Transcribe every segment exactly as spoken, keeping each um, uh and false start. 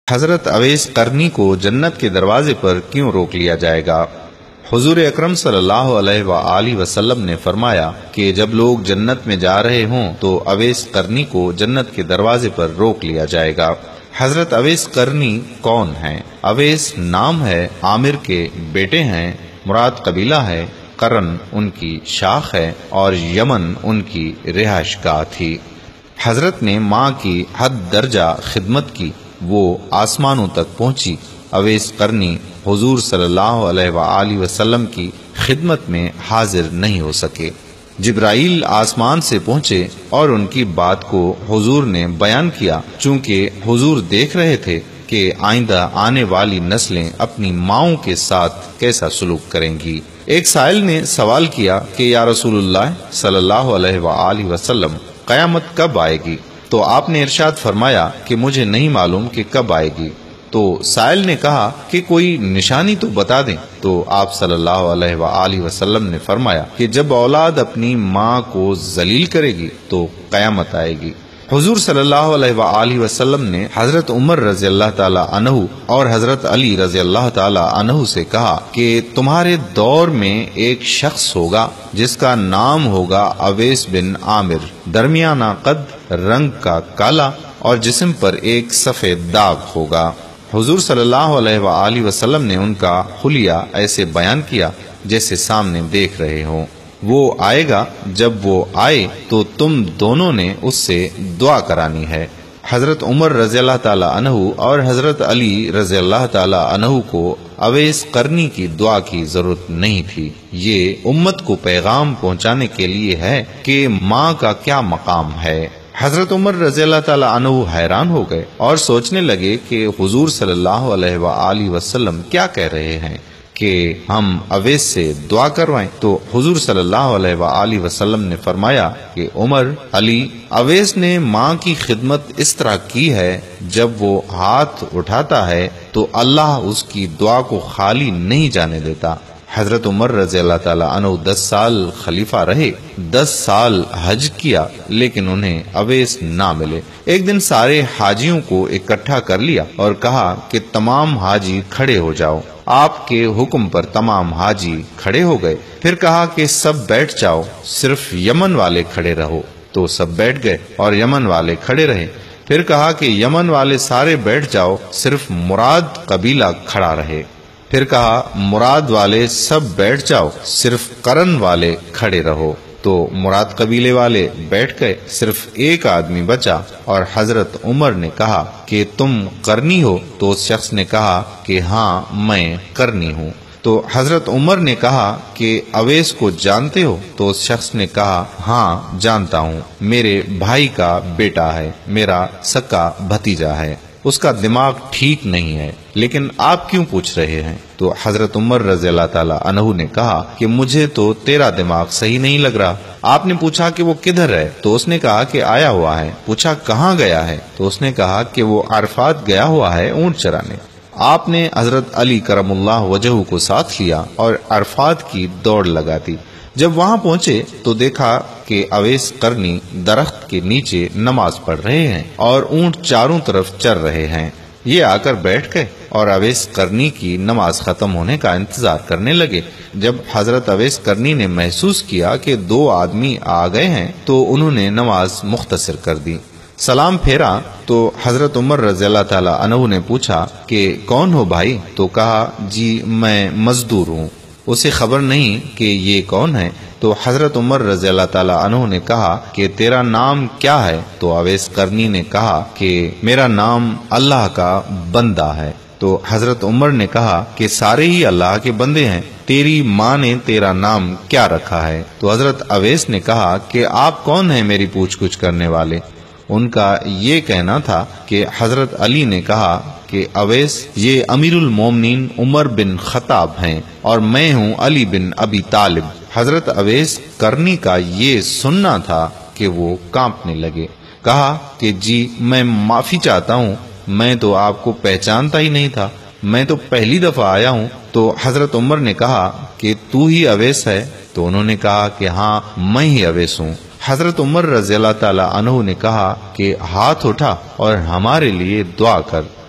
حضرت اویس قرنی کو جنت کے دروازے پر کیوں روک لیا جائے گا؟ حضور اکرم صلی اللہ علیہ وآلہ وسلم نے فرمایا کہ جب لوگ جنت میں جا رہے ہوں تو اویس قرنی کو جنت کے دروازے پر روک لیا جائے گا۔ حضرت اویس قرنی کون ہیں؟ اویس نام ہے، عامر کے بیٹے ہیں، مراد قبیلہ ہے، قرن ان کی شاخ ہے اور یمن ان کی رہائش گاہ تھی۔ حضرت نے ماں کی حد درجہ خدمت کی، وہ آسمانوں تک پہنچی۔ اویس قرنی حضور صلی اللہ علیہ وآلہ وسلم کی خدمت میں حاضر نہیں ہو سکے۔ جبرائیل آسمان سے پہنچے اور ان کی بات کو حضور نے بیان کیا، چونکہ حضور دیکھ رہے تھے کہ آئندہ آنے والی نسلیں اپنی ماؤں کے ساتھ کیسا سلوک کریں گی۔ ایک سائل نے سوال کیا کہ یا رسول اللہ صلی اللہ علیہ وآلہ وسلم، قیامت کب آئے گی؟ تو آپ نے ارشاد فرمایا کہ مجھے نہیں معلوم کہ کب آئے گی۔ تو سائل نے کہا کہ کوئی نشانی تو بتا دیں۔ تو آپ صلی اللہ علیہ وآلہ وسلم نے فرمایا کہ جب اولاد اپنی ماں کو ذلیل کرے گی تو قیامت آئے گی۔ حضور صلی اللہ علیہ وآلہ وسلم نے حضرت عمر رضی اللہ تعالی عنہ اور حضرت علی رضی اللہ تعالی عنہ سے کہا کہ تمہارے دور میں ایک شخص ہوگا جس کا نام ہوگا اویس بن عامر، درمیانہ قد، رنگ کا کالا اور جسم پر ایک سفید داغ ہوگا۔ حضور صلی اللہ علیہ وآلہ وسلم نے ان کا حلیہ ایسے بیان کیا جیسے سامنے دیکھ رہے ہوں۔ وہ آئے گا، جب وہ آئے تو تم دونوں نے اس سے دعا کرانی ہے۔ حضرت عمر رضی اللہ تعالی عنہ اور حضرت علی رضی اللہ تعالی عنہ کو اویس قرنی کی دعا کی ضرورت نہیں تھی۔ یہ امت کو پیغام پہنچانے کے لیے ہے کہ ماں کا کیا مقام ہے۔ حضرت عمر رضی اللہ تعالی عنہ حیران ہو گئے اور سوچنے لگے کہ حضور صلی اللہ علیہ وآلہ وسلم کیا کہہ رہے ہیں کہ ہم اویس سے دعا کروائیں۔ تو حضور صلی اللہ علیہ وآلہ وسلم نے فرمایا کہ عمر، علی، اویس نے ماں کی خدمت اس طرح کی ہے، جب وہ ہاتھ اٹھاتا ہے تو اللہ اس کی دعا کو خالی نہیں جانے دیتا۔ حضرت عمر رضی اللہ تعالی عنہ دس سال خلیفہ رہے، دس سال حج کیا، لیکن انہیں اویس نہ ملے۔ ایک دن سارے حاجیوں کو اکٹھا کر لیا اور کہا کہ تمام حاجی کھڑے ہو جاؤ۔ آپ کے حکم پر تمام حاجی کھڑے ہو گئے۔ پھر کہا کہ سب بیٹھ جاؤ، صرف یمن والے کھڑے رہو۔ تو سب بیٹھ گئے اور یمن والے کھڑے رہے۔ پھر کہا کہ یمن والے سارے بیٹھ جاؤ، صرف مراد قبیلہ کھڑا رہے۔ پھر کہا مراد والے سب بیٹھ جاؤ، صرف قرن والے کھڑے رہو۔ تو مراد قبیلے والے بیٹھ گئے، صرف ایک آدمی بچا اور حضرت عمر نے کہا کہ تم قرنی ہو؟ تو اس شخص نے کہا کہ ہاں میں قرنی ہوں۔ تو حضرت عمر نے کہا کہ اویس کو جانتے ہو؟ تو اس شخص نے کہا ہاں جانتا ہوں، میرے بھائی کا بیٹا ہے، میرا سکا بھتیجا ہے، اس کا دماغ ٹھیک نہیں ہے، لیکن آپ کیوں پوچھ رہے ہیں؟ تو حضرت عمر رضی اللہ تعالی عنہ نے کہا کہ مجھے تو تیرا دماغ صحیح نہیں لگ رہا۔ آپ نے پوچھا کہ وہ کدھر ہے؟ تو اس نے کہا کہ آیا ہوا ہے۔ پوچھا کہاں گیا ہے؟ تو اس نے کہا کہ وہ عرفات گیا ہوا ہے اونٹ چرانے۔ آپ نے حضرت علی کرم اللہ وجہ کو ساتھ لیا اور عرفات کی دوڑ لگا دی۔ جب وہاں پہنچے تو دیکھا کہ اویس قرنی درخت کے نیچے نماز پڑھ رہے ہیں اور اونٹ چاروں طرف چر رہے ہیں۔ یہ آ کر بیٹھ گئے اور اویس قرنی کی نماز ختم ہونے کا انتظار کرنے لگے۔ جب حضرت اویس قرنی نے محسوس کیا کہ دو آدمی آ گئے ہیں تو انہوں نے نماز مختصر کر دی۔ سلام پھیرا تو حضرت عمر رضی اللہ تعالی عنہ نے پوچھا کہ کون ہو بھائی؟ تو کہا جی میں مزدور ہوں، اسے خبر نہیں کہ یہ کون ہے۔ تو حضرت عمر رضی اللہ تعالی عنہ نے کہا کہ تیرا نام کیا ہے؟ تو اویس قرنی نے کہا کہ میرا نام اللہ کا بندہ ہے۔ تو حضرت عمر نے کہا کہ سارے ہی اللہ کے بندے ہیں، تیری ماں نے تیرا نام کیا رکھا ہے؟ تو حضرت اویس نے کہا کہ آپ کون ہیں میری پوچھ گچھ کرنے والے؟ ان کا یہ کہنا تھا کہ حضرت علی نے کہا کہ اویس یہ امیر المومنین عمر بن خطاب ہیں اور میں ہوں علی بن ابی طالب۔ حضرت اویس قرنی کا یہ سننا تھا کہ وہ کانپنے لگے۔ کہا کہ جی میں معافی چاہتا ہوں، میں تو آپ کو پہچانتا ہی نہیں تھا، میں تو پہلی دفعہ آیا ہوں۔ تو حضرت عمر نے کہا کہ تو ہی اویس ہے؟ تو انہوں نے کہا کہ ہاں میں ہی اویس ہوں۔ حضرت عمر رضی اللہ تعالی عنہ نے کہا کہ ہاتھ اٹھا اور ہمارے لیے دعا کر۔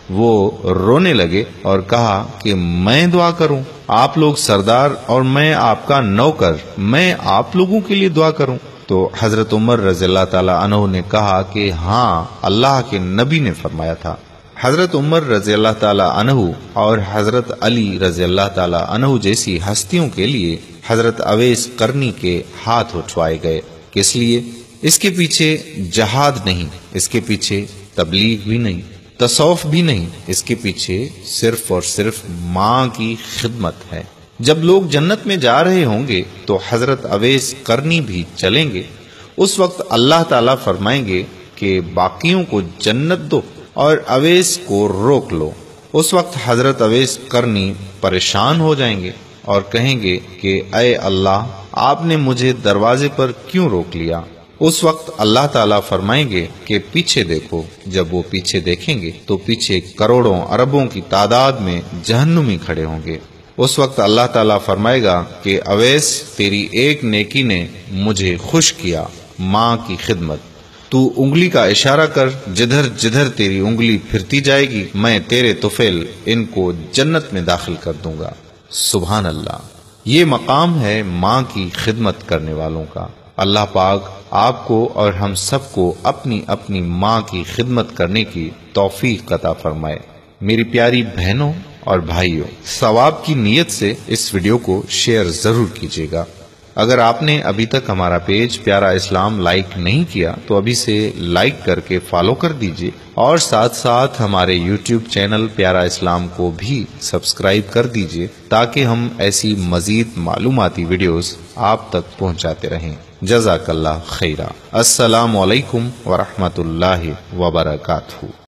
وہ رونے لگے اور کہا کہ میں دعا کروں؟ آپ لوگ سردار اور میں آپ کا نوکر، میں آپ لوگوں کے لیے دعا کروں؟ تو حضرت عمر رضی اللہ تعالی عنہ نے کہا کہ ہاں، اللہ کے نبی نے فرمایا تھا۔ حضرت عمر رضی اللہ تعالی عنہ اور حضرت علی رضی اللہ تعالی عنہ جیسی ہستیوں کے لیے حضرت اویس قرنی کے ہاتھ اٹھوائے گئے۔ کس لیے؟ اس کے پیچھے جہاد نہیں، اس کے پیچھے تبلیغ بھی نہیں، تصوف بھی نہیں، اس کے پیچھے صرف اور صرف ماں کی خدمت ہے۔ جب لوگ جنت میں جا رہے ہوں گے تو حضرت اویس قرنی بھی چلیں گے۔ اس وقت اللہ تعالیٰ فرمائیں گے کہ باقیوں کو جنت دو اور اویس کو روک لو۔ اس وقت حضرت اویس قرنی پریشان ہو جائیں گے اور کہیں گے کہ اے اللہ، آپ نے مجھے دروازے پر کیوں روک لیا؟ اس وقت اللہ تعالیٰ فرمائیں گے کہ پیچھے دیکھو۔ جب وہ پیچھے دیکھیں گے تو پیچھے کروڑوں اربوں کی تعداد میں جہنمی کھڑے ہوں گے۔ اس وقت اللہ تعالیٰ فرمائے گا کہ اویس، تیری ایک نیکی نے مجھے خوش کیا، ماں کی خدمت۔ تو انگلی کا اشارہ کر، جدھر جدھر تیری انگلی پھرتی جائے گی میں تیرے طفیل ان کو جنت میں داخل کر دوں گا۔ سبحان اللہ، یہ مقام ہے ماں کی خدمت کرنے والوں کا۔ اللہ پاک آپ کو اور ہم سب کو اپنی اپنی ماں کی خدمت کرنے کی توفیق عطا فرمائے۔ میری پیاری بہنوں اور بھائیوں، ثواب کی نیت سے اس ویڈیو کو شیئر ضرور کیجیے گا۔ اگر آپ نے ابھی تک ہمارا پیج پیارا اسلام لائک نہیں کیا تو ابھی سے لائک کر کے فالو کر دیجیے، اور ساتھ ساتھ ہمارے یوٹیوب چینل پیارا اسلام کو بھی سبسکرائب کر دیجیے تاکہ ہم ایسی مزید معلوماتی ویڈیوز آپ تک پہنچاتے رہیں۔ جزاک اللہ خیرہ۔ السلام علیکم ورحمۃ اللہ وبرکاتہ۔